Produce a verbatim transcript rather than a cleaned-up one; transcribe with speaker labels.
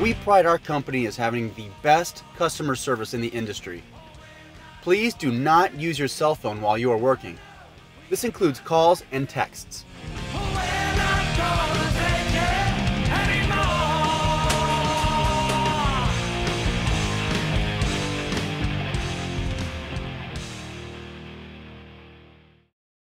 Speaker 1: We pride our company as having the best customer service in the industry. Please do not use your cell phone while you are working. This includes calls and texts.